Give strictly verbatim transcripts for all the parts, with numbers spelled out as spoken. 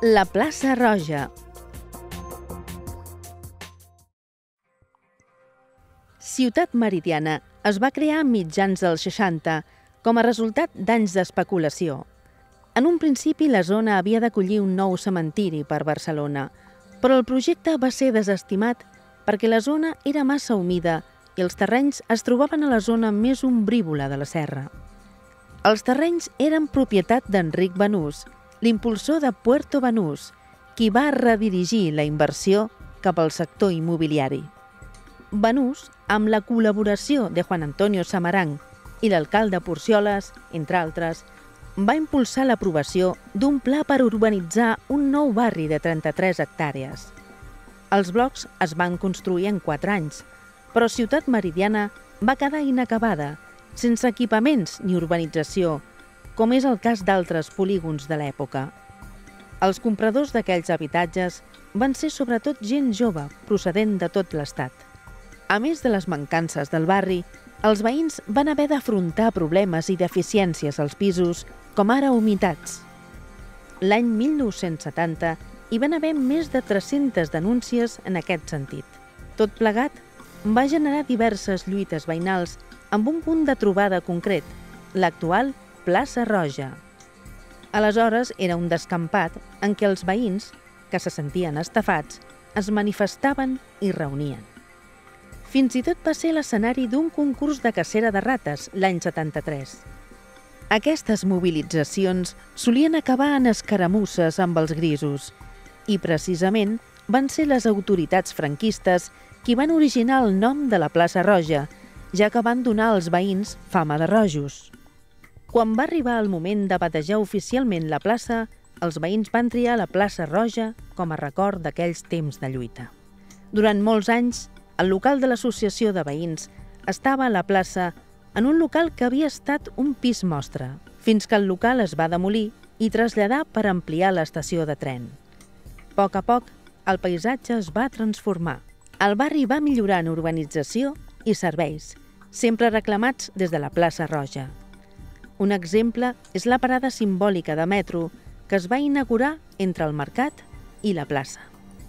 La plaça Roja. Ciutat Meridiana es va crear a mitjans dels seixanta com a resultat d'anys d'especulació. En un principi la zona havia d'acollir un nou cementiri per Barcelona, però el projecte va ser desestimat perquè la zona era massa humida i els terrenys es trobaven a la zona més ombrívola de la serra. Els terrenys eren propietat d'Enric Banús, l'impulsor de Puerto Banús, qui va redirigir la inversió cap al sector immobiliari. Banús, amb la col·laboració de Juan Antonio Samarán i l'alcalde Porcioles, entre altres, va impulsar l'aprovació d'un pla per urbanitzar un nou barri de trenta-tres hectàrees. Els blocs es van construir en quatre anys, però Ciutat Meridiana va quedar inacabada, sense equipaments ni urbanització, com és el cas d'altres polígons de l'època. Els compradors d'aquells habitatges van ser sobretot gent jove procedent de tot l'Estat. A més de les mancances del barri, els veïns van haver d'afrontar problemes i deficiències als pisos, com ara humitats. L'any mil nou-cents setanta hi van haver més de tres-centes denúncies en aquest sentit. Tot plegat va generar diverses lluites veïnals amb un punt de trobada concret, l'actual plaça Roja. Aleshores era un descampat en què els veïns, que se sentien estafats, es manifestaven i reunien. Fins i tot va ser l'escenari d'un concurs de cacera de rates l'any setanta-tres. Aquestes mobilitzacions solien acabar en escaramusses amb els grisos i, precisament, van ser les autoritats franquistes qui van originar el nom de la plaça Roja, ja que van donar als veïns fama de rojos. Quan va arribar el moment de batejar oficialment la plaça, els veïns van triar la plaça Roja com a record d'aquells temps de lluita. Durant molts anys, el local de l'associació de veïns estava a la plaça en un local que havia estat un pis mostra, fins que el local es va demolir i traslladar per ampliar l'estació de tren. A poc a poc, el paisatge es va transformar. El barri va millorar en urbanització i serveis, sempre reclamats des de la plaça Roja. Un exemple és la parada simbòlica de metro que es va inaugurar entre el mercat i la plaça.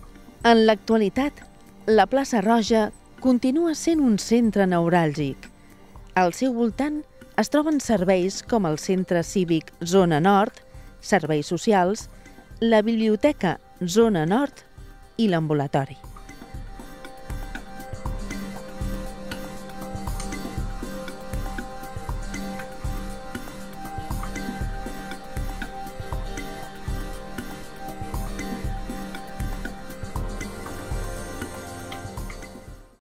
En l'actualitat, la plaça Roja continua sent un centre neuràlgic. Al seu voltant es troben serveis com el Centre Cívic Zona Nord, serveis socials, la Biblioteca Zona Nord i l'ambulatori.